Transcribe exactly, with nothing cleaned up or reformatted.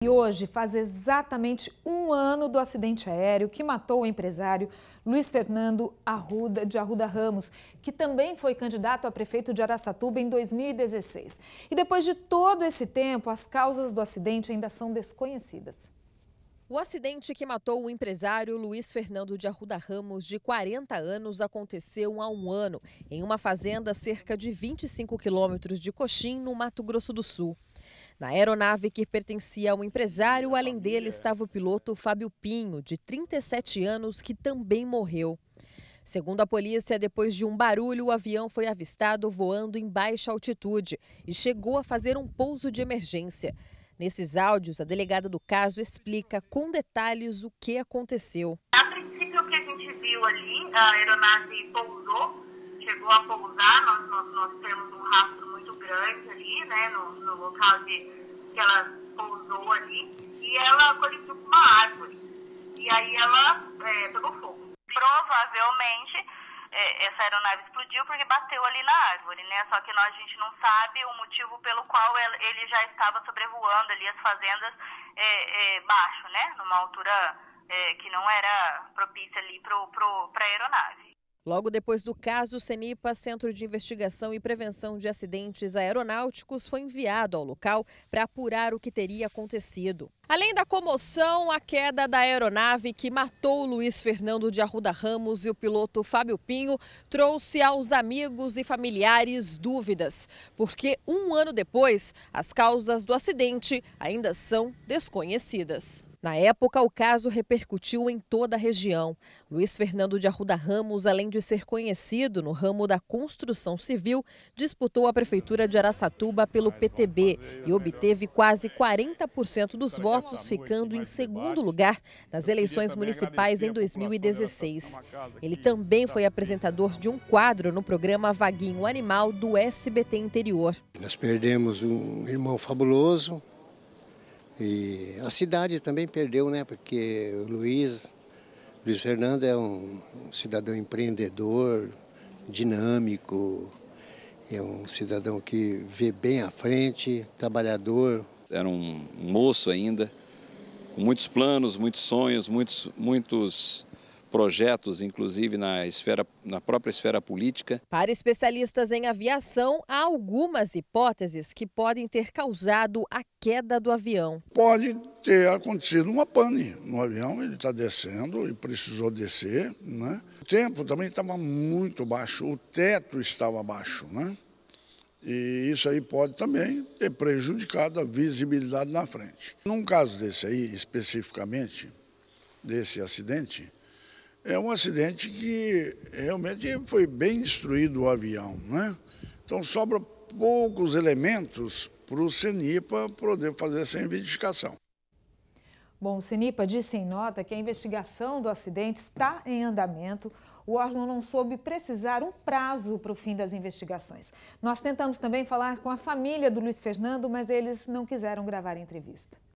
E hoje faz exatamente um ano do acidente aéreo que matou o empresário Luiz Fernando Arruda, de Arruda Ramos, que também foi candidato a prefeito de Araçatuba em dois mil e dezesseis. E depois de todo esse tempo, as causas do acidente ainda são desconhecidas. O acidente que matou o empresário Luiz Fernando de Arruda Ramos, de quarenta anos, aconteceu há um ano, em uma fazenda a cerca de vinte e cinco quilômetros de Coxim, no Mato Grosso do Sul. Na aeronave que pertencia ao empresário, além dele estava o piloto Fábio Pinho, de trinta e sete anos, que também morreu. Segundo a polícia, depois de um barulho, o avião foi avistado voando em baixa altitude e chegou a fazer um pouso de emergência. Nesses áudios, a delegada do caso explica com detalhes o que aconteceu. A princípio, o que a gente viu ali, a aeronave pousou, chegou a pousar, nós, nós, nós temos um rastro muito grande ali, né, no, no local de, que ela pousou ali, e ela colidiu com uma árvore, e aí ela é, pegou fogo. Provavelmente, é, essa aeronave explodiu porque bateu ali na árvore, né, só que nós, a gente não sabe o motivo pelo qual ele já estava sobrevoando ali as fazendas é, é, baixo, né, numa altura é, que não era propícia ali para a aeronave. Logo depois do caso, o CENIPA, Centro de Investigação e Prevenção de Acidentes Aeronáuticos, foi enviado ao local para apurar o que teria acontecido. Além da comoção, a queda da aeronave que matou o Luiz Fernando de Arruda Ramos e o piloto Fábio Pinho trouxe aos amigos e familiares dúvidas, porque um ano depois, as causas do acidente ainda são desconhecidas. Na época, o caso repercutiu em toda a região. Luiz Fernando de Arruda Ramos, além de ser conhecido no ramo da construção civil, disputou a prefeitura de Araçatuba pelo P T B e obteve quase quarenta por cento dos votos, ficando em segundo lugar nas eleições municipais em dois mil e dezesseis. Ele também foi apresentador de um quadro no programa Vaguinho Animal do S B T Interior. Nós perdemos um irmão fabuloso. E a cidade também perdeu, né? Porque o Luiz, Luiz Fernando é um, um cidadão empreendedor, dinâmico, é um cidadão que vê bem à frente, trabalhador. Era um moço ainda, com muitos planos, muitos sonhos, muitos, muitos projetos, inclusive na esfera, na própria esfera política. Para especialistas em aviação, há algumas hipóteses que podem ter causado a queda do avião. Pode ter acontecido uma pane no avião, ele está descendo e precisou descer, né? O tempo também estava muito baixo, o teto estava baixo, né? E isso aí pode também ter prejudicado a visibilidade na frente. Num caso desse aí, especificamente, desse acidente, é um acidente que realmente foi bem destruído o avião, né? Então sobra poucos elementos para o CENIPA poder fazer essa investigação. Bom, o CENIPA disse em nota que a investigação do acidente está em andamento. O órgão não soube precisar um prazo para o fim das investigações. Nós tentamos também falar com a família do Luiz Fernando, mas eles não quiseram gravar a entrevista.